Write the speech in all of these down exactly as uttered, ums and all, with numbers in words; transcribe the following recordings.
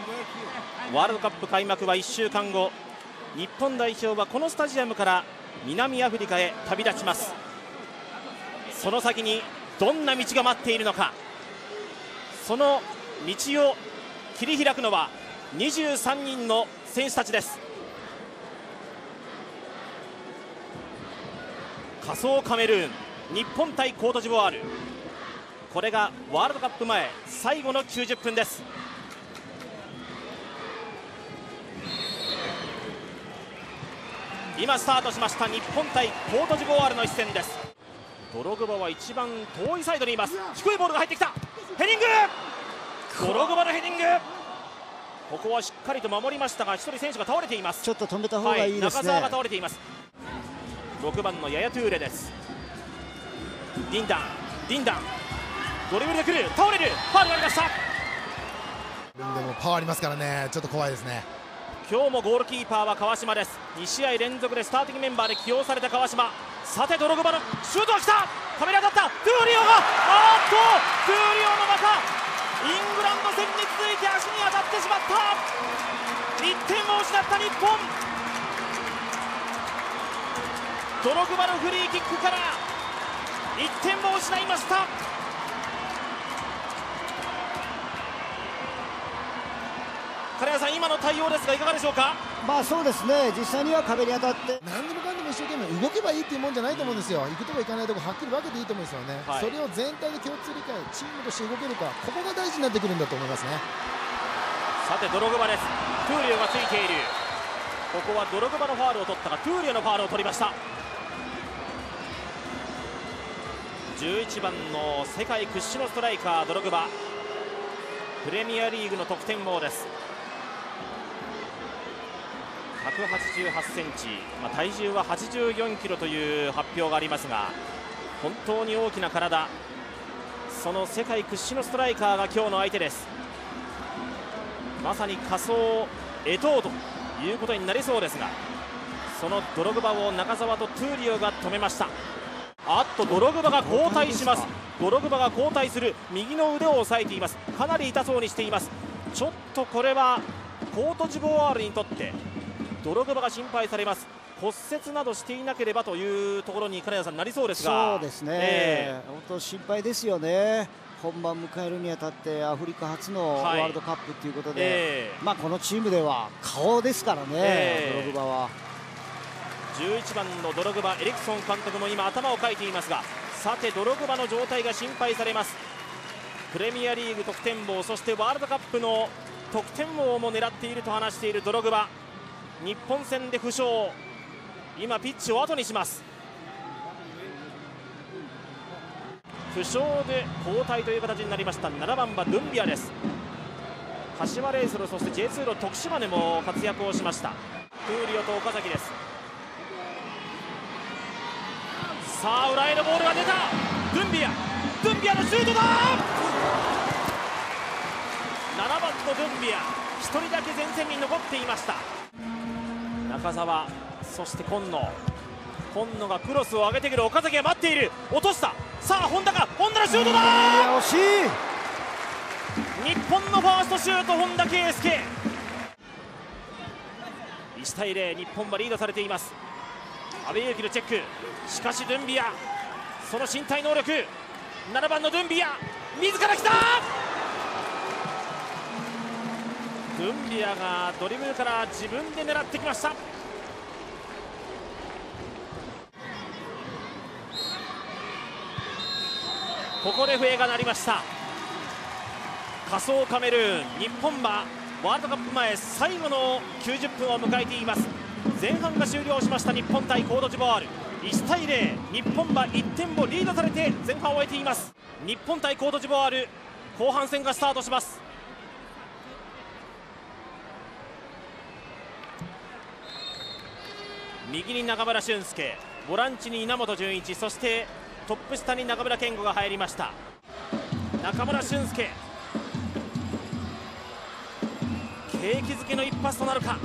ワールドカップ開幕はいっしゅうかんご、日本代表はこのスタジアムから南アフリカへ旅立ちます。その先にどんな道が待っているのか、その道を切り開くのはにじゅうさんにんの選手たちです。仮想カメルーン、日本対コートジボワール、これがワールドカップ前最後のきゅうじゅっぷんです。今スタートしました日本対コートジボワールの一戦です。ドログバは一番遠いサイドにいます。低いボールが入ってきた、ヘディング、ドログバのヘディング、ここはしっかりと守りましたが、一人選手が倒れています。 ちょっと止めた方がいいですね、 はい、中澤が倒れています。ろくばんのヤヤトゥーレです。ディンダン、ディンダンドリブルで来る、倒れる、ファウルがありました。 でもパワーありますからね、ちょっと怖いですね。 今日もゴールキーパーは川島です。に試合連続でスターティングメンバーで起用された川島。さてドログバのシュートが来た、壁に当たった、トゥーリオが、あーっとトゥーリオの中、イングランド戦に続いて足に当たってしまった。いってんを失った日本。ドログバのフリーキックからいってんを失いました。金谷さん、今の対応ですがいかがでしょうか。 まあそうですね、実際には壁に当たって何でもかんでも一生懸命動けばいいっていうもんじゃないと思うんですよ。行くとこ行かないとこはっきり分けていいと思うんですよね、はい、それを全体で共通理解、チームとして動けるか、ここが大事になってくるんだと思いますね。 さてドログバです。トゥーリオがついている。ここはドログバのファウルを取ったがトゥーリオのファウルを取りました。じゅういちばんの世界屈指のストライカードログバ、プレミアリーグの得点王です。ひゃくはちじゅうはちセンチ、まあ、体重ははちじゅうよんキロという発表がありますが、本当に大きな体、その世界屈指のストライカーが今日の相手です。まさに仮想エトーということになりそうですが、そのドログバを中澤とトゥーリオが止めました。あっとドログバが交代します。ドログバが交代する、右の腕を押さえています。かなり痛そうにしています。ちょっとこれはコートジボワールにとってドログバが心配されます。骨折などしていなければというところに金谷さんなりそうですが。 そうですね、 えー、 本当心配ですよね。本番迎えるにあたってアフリカ初のワールドカップということで、はい、えー、まあこのチームでは顔ですからね、えー、ドログバは。 じゅういちばんのドログバ、エリクソン監督も今頭をかいていますが、さてドログバの状態が心配されます。プレミアリーグ得点王、そしてワールドカップの得点王も狙っていると話しているドログバ、日本戦で負傷、今ピッチを後にします。負傷で交代という形になりました。ななばんはドゥンビアです。柏レイソル、そして ジェイツー の徳島でも活躍をしました。トゥーリオと岡崎です。さあ裏へのボールが出た、ドゥンビア、ドゥンビアのシュートだ。ななばんのドゥンビア、ひとりだけ前線に残っていました。中澤、そして今野、今野がクロスを上げてくる、岡崎が待っている、落とした。さあ本田が、本田のシュートだ。 惜しい。 日本のファーストシュート、本田圭佑。いちたいゼロ、日本はリードされています。阿部勇樹のチェック、しかしドゥンビア、その身体能力、ななばんのドゥンビア、自ら来た。ドゥンビアがドリブルから自分で狙ってきました。ここで笛が鳴りました。仮想カメルーン、日本はワールドカップ前最後のきゅうじゅっぷんを迎えています。前半が終了しました。日本対コートジボワール、いちたいゼロ、日本はいってんをリードされて前半を終えています。日本対コートジボワール、後半戦がスタートします。右に中村俊輔、ボランチに稲本潤一、そしてトップ下に中村健吾が入りました。中村俊輔、景気づけの一発となるか。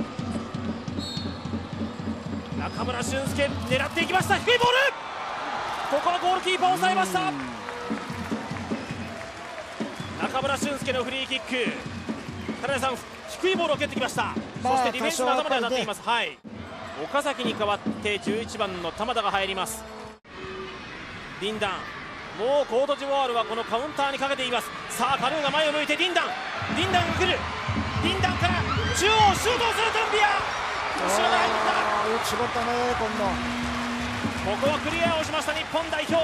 中村俊輔狙っていきました。低いボール、ここはゴールキーパーを抑えました。中村俊輔のフリーキック、 金田さん、低いボールを蹴ってきました、まあ、そしてディフェンスの頭で当たっています、ね、はい、岡崎に代わってじゅういちばんの玉田が入ります。ディンダン、もうコートジボワールはこのカウンターにかけています。さあカルーが前を向いてディンダン、ディンダンが来る、ディンダンから中央シュートをするトゥンビア、後ろが入った、 よく絞ったね今度。 ここはクリアをしました日本代表。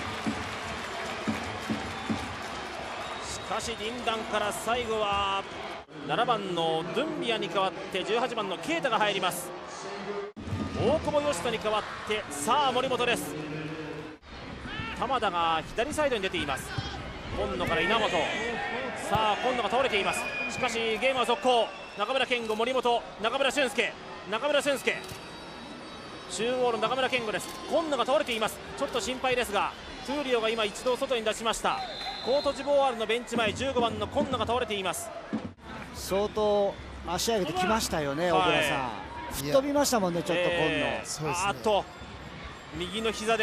しかしディンダンから最後はななばんのドゥンビアに代わってじゅうはちばんのケイタが入ります。大久保嘉人に代わってさあ森本です。玉田が左サイドに出ています。今野から稲本、さあ今野が倒れています。しかしゲームは続行、中村健吾、森本、中村俊輔、中村俊輔、中央の中村健吾です。今野が倒れています。ちょっと心配ですがトゥーリオが今一度外に出しました。コートジボワールのベンチ前、じゅうごばんの今野が倒れています。 相当足上げてきましたよね、小倉さん、吹っ飛びましたもんね、ちょっと今野、 えーね、あと右の膝です。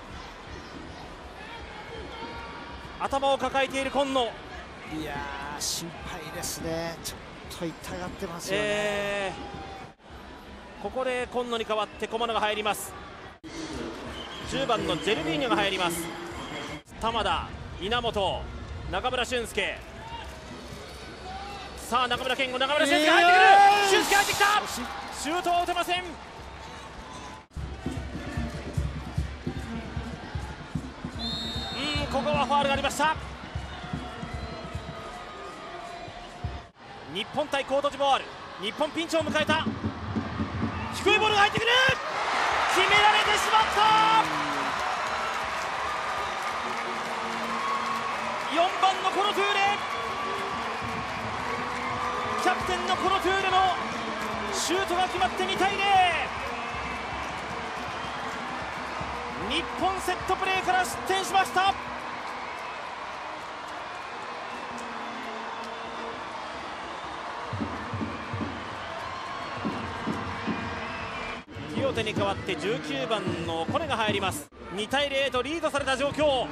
頭を抱えている今野、 いやー心配ですね、ちょっと痛がってますよね、 えー、ここで今野に代わって駒野が入ります。じゅうばんのジェルビーニョが入ります。玉田、稲本、中村俊輔、さあ中村健吾、中村俊輔入ってくる、俊輔入ってきた、シュートは打てません。ここはファウルがありました。日本対コートジボワール、日本ピンチを迎えた、低いボールが入ってくる、決められてしまった。よんばんのコロトゥーレ、キャプテンのコロトゥーレのシュートが決まってにたいゼロ、日本セットプレーから失点しました。清手に代わってじゅうきゅうばんのコネが入ります。にたいゼロとリードされた状況。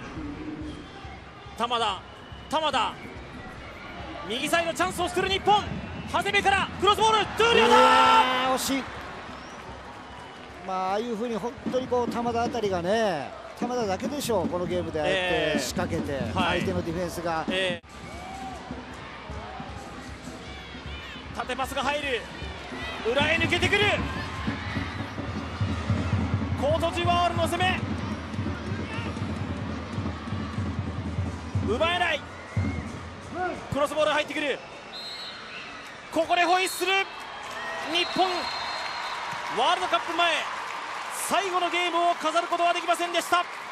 玉田、玉田、右サイドチャンスを作る日本、長谷部からクロスボール、トゥーリオだ、 惜しい。まあああいうふうに本当にこう玉田あたりがね、玉田だけでしょう、このゲームでああやって仕掛けて、えーはい、相手のディフェンスが、 えー、縦パスが入る、裏へ抜けてくる、コートジボワールの攻め、奪えない、クロスボールが入ってくる、ここでホイッスル、日本ワールドカップ前最後のゲームを飾ることはできませんでした。